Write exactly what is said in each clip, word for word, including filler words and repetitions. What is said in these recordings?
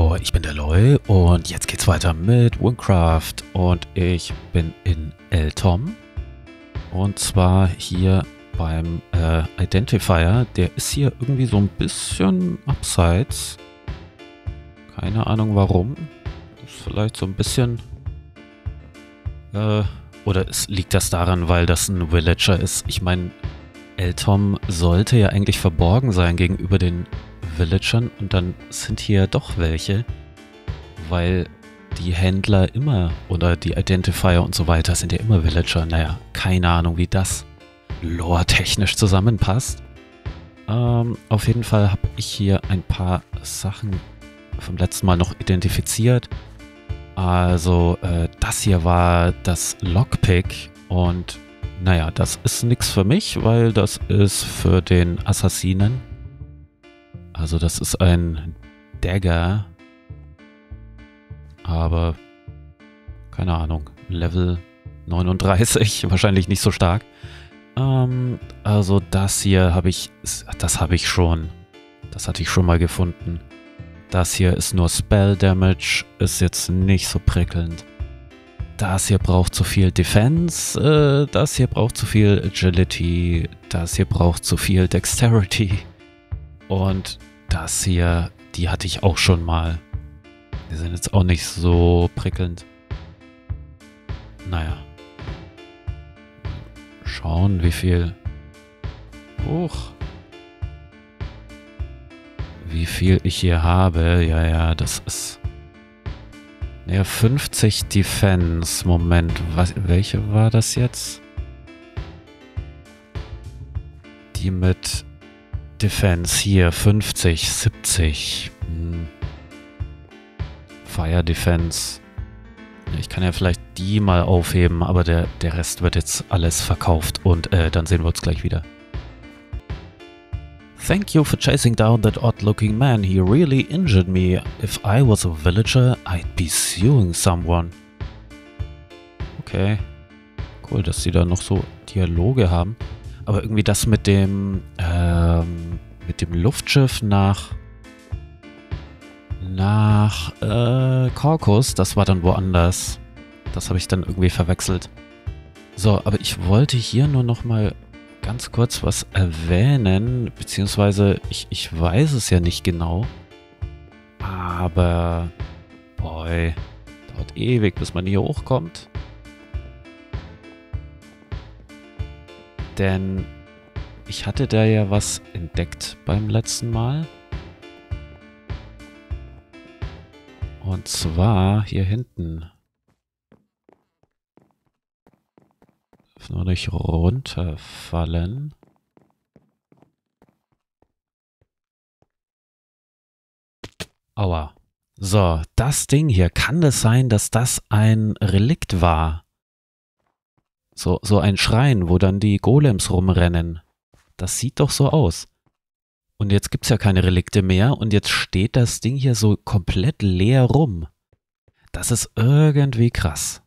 Hallo, ich bin der Loy und jetzt geht's weiter mit Windcraft und ich bin in Eltom und zwar hier beim äh, Identifier. Der ist hier irgendwie so ein bisschen abseits. Keine Ahnung warum. Ist vielleicht so ein bisschen... Äh, oder es liegt das daran, weil das ein Villager ist. Ich meine, Eltom sollte ja eigentlich verborgen sein gegenüber den Villagern und dann sind hier doch welche, weil die Händler immer oder die Identifier und so weiter sind ja immer Villager. Naja, keine Ahnung, wie das lore-technisch zusammenpasst. Ähm, auf jeden Fall habe ich hier ein paar Sachen vom letzten Mal noch identifiziert. Also äh, das hier war das Lockpick und naja, das ist nichts für mich, weil das ist für den Assassinen. Also das ist ein Dagger, aber keine Ahnung, Level neununddreißig, wahrscheinlich nicht so stark. Ähm, also das hier habe ich, das habe ich schon, das hatte ich schon mal gefunden. Das hier ist nur Spell Damage, ist jetzt nicht so prickelnd. Das hier braucht zu viel Defense, äh, das hier braucht zu viel Agility, das hier braucht zu viel Dexterity. Und das hier, die hatte ich auch schon mal. Die sind jetzt auch nicht so prickelnd. Naja. Schauen, wie viel... Huch. Wie viel ich hier habe. Ja, ja, das ist... Naja, fünfzig Defense. Moment, was, welche war das jetzt? Die mit... Defense hier, fünfzig, siebzig. Hm. Fire Defense. Ich kann ja vielleicht die mal aufheben, aber der, der Rest wird jetzt alles verkauft und äh, dann sehen wir uns gleich wieder. Thank you for chasing down that odd-looking man. He really injured me. If I was a villager, I'd be suing someone. Okay. Cool, dass sie da noch so Dialoge haben. Aber irgendwie das mit dem, ähm, mit dem Luftschiff nach, nach, äh, Korkus, das war dann woanders. Das habe ich dann irgendwie verwechselt. So, aber ich wollte hier nur noch mal ganz kurz was erwähnen, beziehungsweise ich, ich weiß es ja nicht genau. Aber, boy, dauert ewig, bis man hier hochkommt. Denn ich hatte da ja was entdeckt beim letzten Mal. Und zwar hier hinten. Darf nur nicht runterfallen. Aua. So, das Ding hier. Kann es sein, dass das ein Relikt war? So, so ein Schrein, wo dann die Golems rumrennen. Das sieht doch so aus. Und jetzt gibt es ja keine Relikte mehr und jetzt steht das Ding hier so komplett leer rum. Das ist irgendwie krass.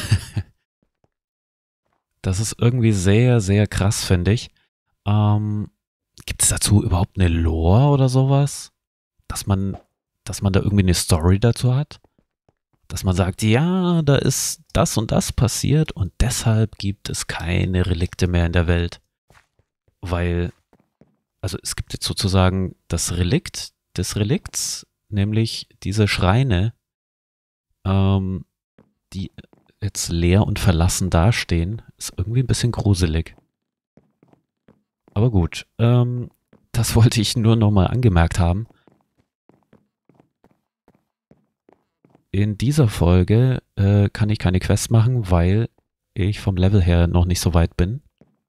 Das ist irgendwie sehr, sehr krass, finde ich. Ähm, gibt es dazu überhaupt eine Lore oder sowas? Dass man, dass man da irgendwie eine Story dazu hat? Dass man sagt, ja, da ist das und das passiert und deshalb gibt es keine Relikte mehr in der Welt. Weil, also es gibt jetzt sozusagen das Relikt des Relikts, nämlich diese Schreine, ähm, die jetzt leer und verlassen dastehen, ist irgendwie ein bisschen gruselig. Aber gut, ähm, das wollte ich nur nochmal angemerkt haben. In dieser Folge äh, kann ich keine Quest machen, weil ich vom Level her noch nicht so weit bin.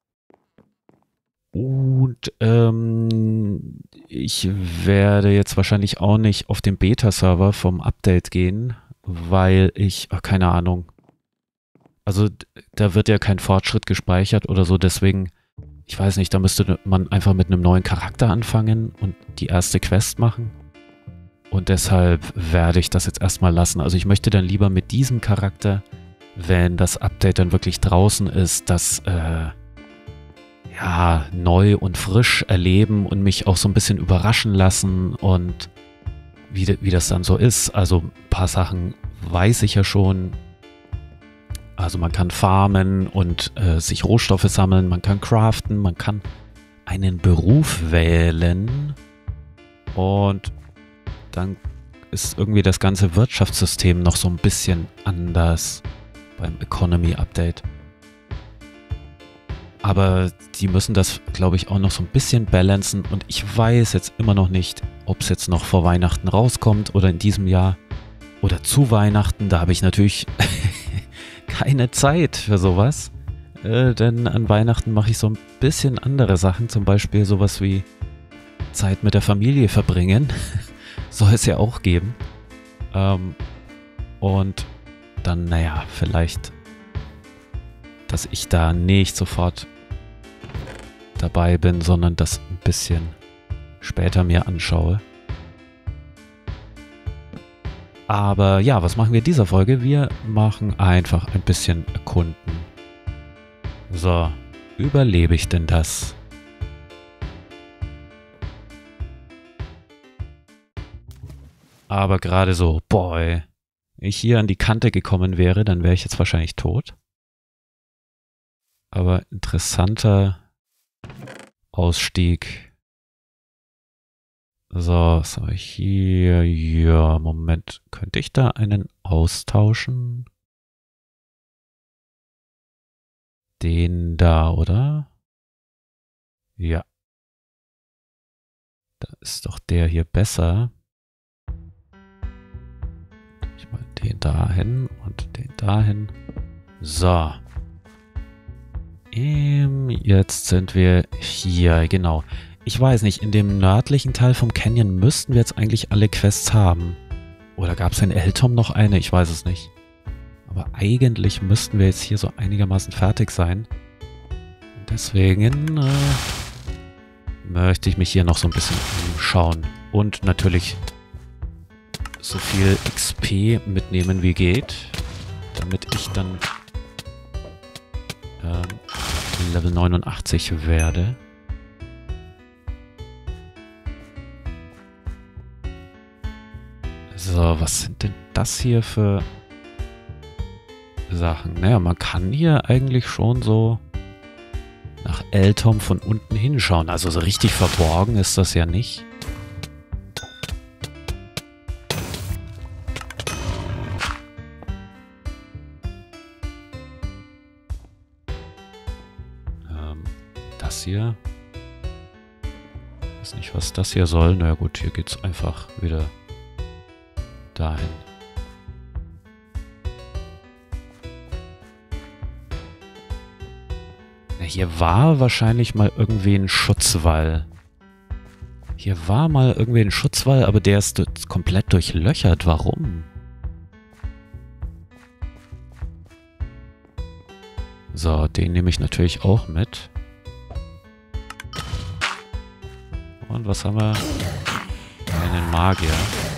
Und ähm, ich werde jetzt wahrscheinlich auch nicht auf den Beta-Server vom Update gehen, weil ich, ach, keine Ahnung. Also da wird ja kein Fortschritt gespeichert oder so, deswegen, ich weiß nicht, da müsste man einfach mit einem neuen Charakter anfangen und die erste Quest machen. Und deshalb werde ich das jetzt erstmal lassen. Also ich möchte dann lieber mit diesem Charakter, wenn das Update dann wirklich draußen ist, das äh, ja, neu und frisch erleben und mich auch so ein bisschen überraschen lassen und wie, wie das dann so ist. Also ein paar Sachen weiß ich ja schon. Also man kann farmen und äh, sich Rohstoffe sammeln, man kann craften, man kann einen Beruf wählen und dann ist irgendwie das ganze Wirtschaftssystem noch so ein bisschen anders beim Economy Update. Aber die müssen das, glaube ich, auch noch so ein bisschen balancen und ich weiß jetzt immer noch nicht, ob es jetzt noch vor Weihnachten rauskommt oder in diesem Jahr oder zu Weihnachten. Da habe ich natürlich keine Zeit für sowas, äh, denn an Weihnachten mache ich so ein bisschen andere Sachen, zum Beispiel sowas wie Zeit mit der Familie verbringen, soll es ja auch geben. Ähm, und dann, naja, vielleicht, dass ich da nicht sofort dabei bin, sondern das ein bisschen später mir anschaue. Aber ja, was machen wir in dieser Folge? Wir machen einfach ein bisschen erkunden. So, überlebe ich denn das? Aber gerade so, boy, wenn ich hier an die Kante gekommen wäre, dann wäre ich jetzt wahrscheinlich tot. Aber interessanter Ausstieg. So, was habe ich hier? Ja, Moment. Könnte ich da einen austauschen? Den da, oder? Ja. Da ist doch der hier besser. Ich mal den dahin und den dahin. So. Ähm, jetzt sind wir hier, genau. Ich weiß nicht, in dem nördlichen Teil vom Canyon müssten wir jetzt eigentlich alle Quests haben. Oder gab es in Eltom noch eine? Ich weiß es nicht. Aber eigentlich müssten wir jetzt hier so einigermaßen fertig sein. Und deswegen äh, möchte ich mich hier noch so ein bisschen umschauen. Und natürlich so viel X P mitnehmen wie geht. Damit ich dann ähm, Level neunundachtzig werde. So, was sind denn das hier für Sachen? Naja, man kann hier eigentlich schon so nach Eltom von unten hinschauen. Also so richtig verborgen ist das ja nicht. Ähm, das hier. Ich weiß nicht, was das hier soll. Na ja, gut, hier geht's einfach wieder dahin. Na, hier war wahrscheinlich mal irgendwie ein Schutzwall. Hier war mal irgendwie ein Schutzwall, aber der ist komplett durchlöchert. Warum? So, den nehme ich natürlich auch mit. Und was haben wir? Einen Magier.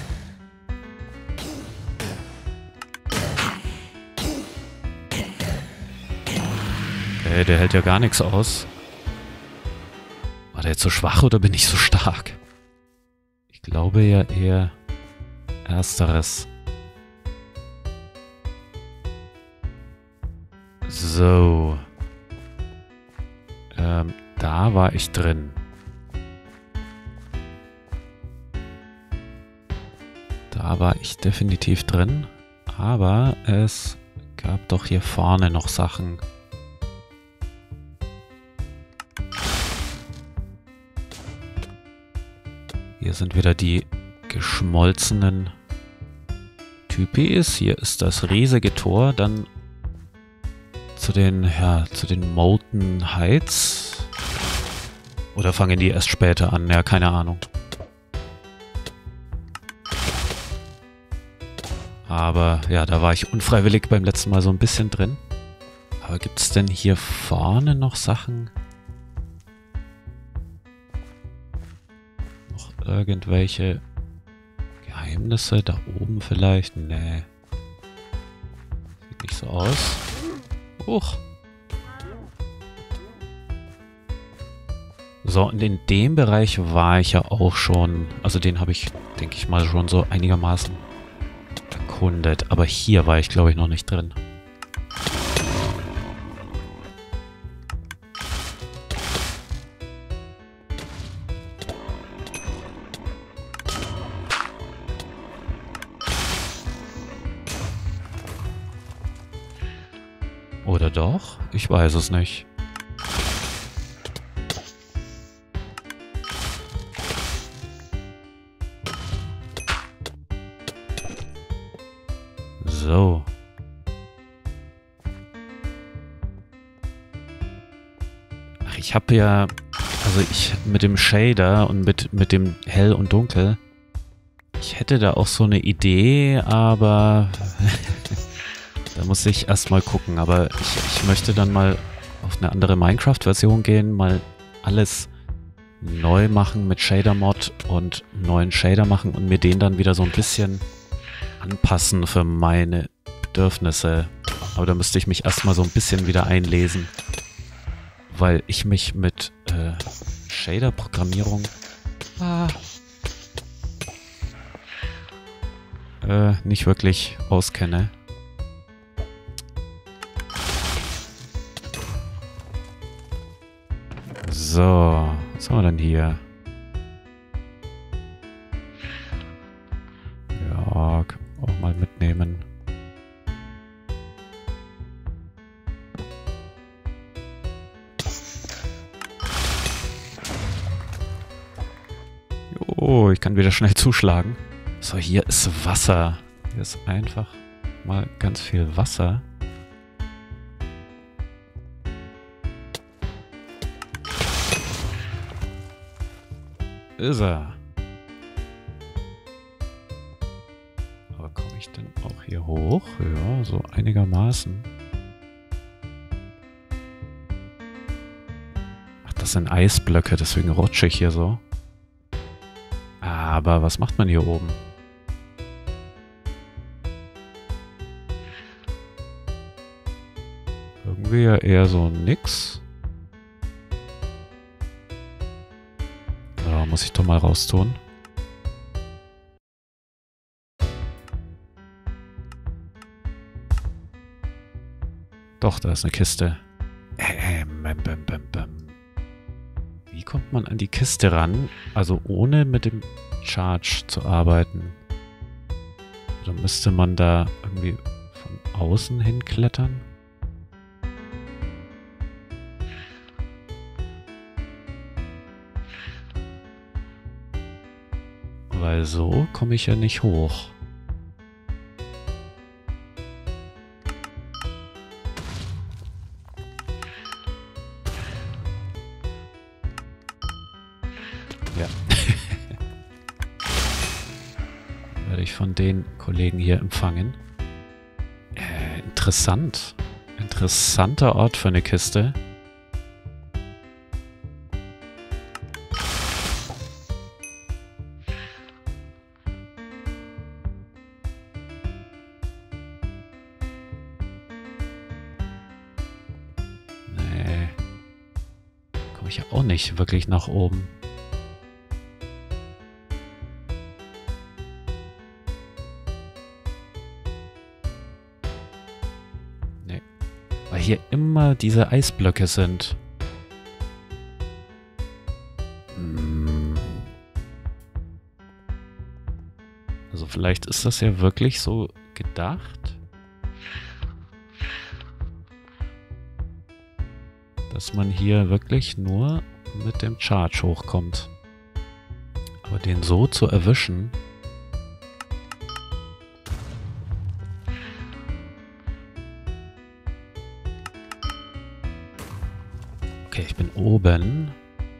Okay, der hält ja gar nichts aus. War der jetzt so schwach oder bin ich so stark? Ich glaube ja eher Ersteres. So. Ähm, da war ich drin. Da war ich definitiv drin. Aber es gab doch hier vorne noch Sachen. Hier sind wieder die geschmolzenen Typis. Hier ist das riesige Tor. Dann zu den, ja, zu den Molten Heights. Oder fangen die erst später an? Ja, keine Ahnung. Aber ja, da war ich unfreiwillig beim letzten Mal so ein bisschen drin. Aber gibt es denn hier vorne noch Sachen? Noch irgendwelche Geheimnisse? Da oben vielleicht? Nee. Sieht nicht so aus. Huch. So, So, und in dem Bereich war ich ja auch schon, also den habe ich, denke ich mal, schon so einigermaßen erkundet. Aber hier war ich, glaube ich, noch nicht drin. Oder doch? Ich weiß es nicht. So. Ach, ich habe ja... Also ich mit dem Shader und mit, mit dem Hell und Dunkel... Ich hätte da auch so eine Idee, aber... Da muss ich erstmal gucken. Aber ich, ich möchte dann mal auf eine andere Minecraft-Version gehen, mal alles neu machen mit Shader-Mod und neuen Shader machen und mir den dann wieder so ein bisschen anpassen für meine Bedürfnisse. Aber da müsste ich mich erstmal so ein bisschen wieder einlesen, weil ich mich mit äh, Shader-Programmierung ah, äh, nicht wirklich auskenne. So, was haben wir denn hier? Ja, kann man auch mal mitnehmen. Jo, ich kann wieder schnell zuschlagen. So, hier ist Wasser. Hier ist einfach mal ganz viel Wasser. Ist er. Aber komme ich denn auch hier hoch? Ja, so einigermaßen. Ach, das sind Eisblöcke, deswegen rutsche ich hier so. Aber was macht man hier oben? Irgendwie ja eher so nix. Muss ich doch mal raustun. Doch, da ist eine Kiste. Ähm, bäm, bäm, bäm, bäm. Wie kommt man an die Kiste ran? Also ohne mit dem Charge zu arbeiten. Oder müsste man da irgendwie von außen hinklettern? Weil so komme ich ja nicht hoch. Ja. Werde ich von den Kollegen hier empfangen. Äh, interessant. Interessanter Ort für eine Kiste. Ich ja auch nicht wirklich nach oben. Nee. Weil hier immer diese Eisblöcke sind. Hm. Also vielleicht ist das ja wirklich so gedacht, dass man hier wirklich nur mit dem Charge hochkommt. Aber den so zu erwischen... Okay, ich bin oben.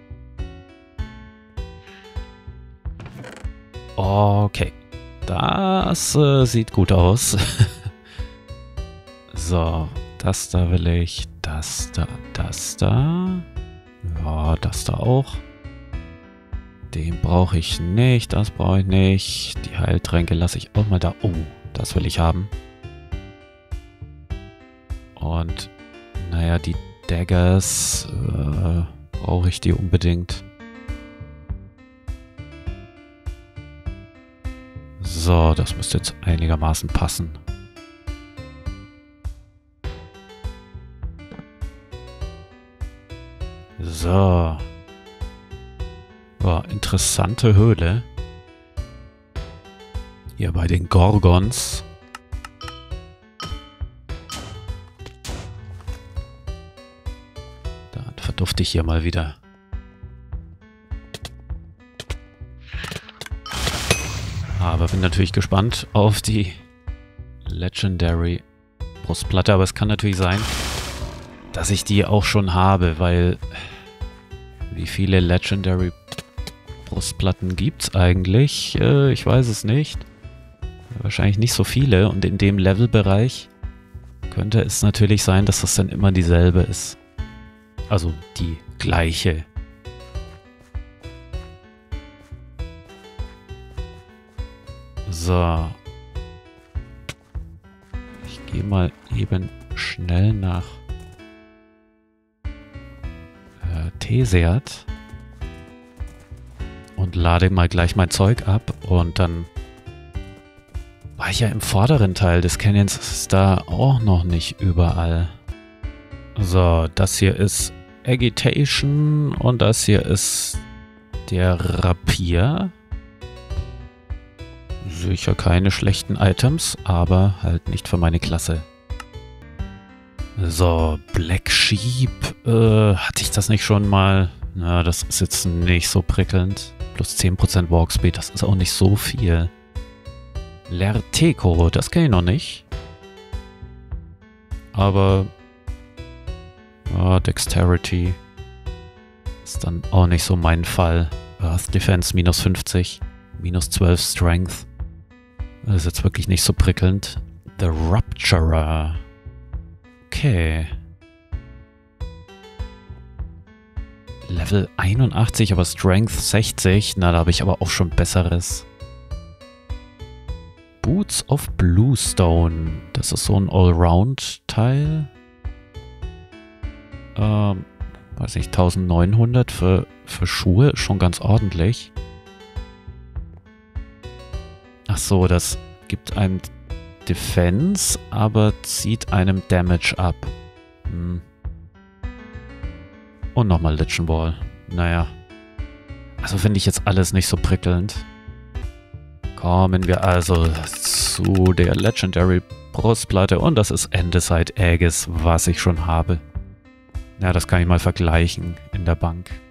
Okay. Das äh, sieht gut aus. So, das da will ich... Das da, das da. Ja, das da auch. Den brauche ich nicht, das brauche ich nicht. Die Heiltränke lasse ich auch mal da. Oh, das will ich haben. Und, naja, die Daggers, äh, brauche ich die unbedingt. So, das müsste jetzt einigermaßen passen. So. Ja, interessante Höhle. Hier bei den Gorgons. Dann verdufte ich hier mal wieder. Aber bin natürlich gespannt auf die Legendary Brustplatte. Aber es kann natürlich sein, dass ich die auch schon habe, weil wie viele Legendary Brustplatten gibt es eigentlich? Äh, ich weiß es nicht. Wahrscheinlich nicht so viele. Und in dem Levelbereich könnte es natürlich sein, dass das dann immer dieselbe ist. Also die gleiche. So. Ich gehe mal eben schnell nach äh, Teseat und lade mal gleich mein Zeug ab und dann war ich ja im vorderen Teil des Canyons, ist da auch noch nicht überall. So, das hier ist Agitation und das hier ist der Rapier. Sicher keine schlechten Items, aber halt nicht für meine Klasse. So, Black Sheep. Äh, hatte ich das nicht schon mal? Na, das ist jetzt nicht so prickelnd. Plus zehn Prozent Walkspeed, das ist auch nicht so viel. Lerteco, das kenne ich noch nicht. Aber oh, Dexterity ist dann auch nicht so mein Fall. Earth Defense minus fünfzig, minus zwölf Strength. Das ist jetzt wirklich nicht so prickelnd. The Rupturer. Okay. Level einundachtzig, aber Strength sechzig. Na, da habe ich aber auch schon Besseres. Boots of Bluestone. Das ist so ein Allround-Teil. Ähm, weiß nicht, neunzehnhundert für, für Schuhe. Schon ganz ordentlich. Ach so, das gibt einem Defense, aber zieht einem Damage ab. Hm. Und nochmal Lichen Ball. Naja. Also finde ich jetzt alles nicht so prickelnd. Kommen wir also zu der Legendary Brustplatte. Und das ist Andesite Aegis, was ich schon habe. Ja, das kann ich mal vergleichen in der Bank.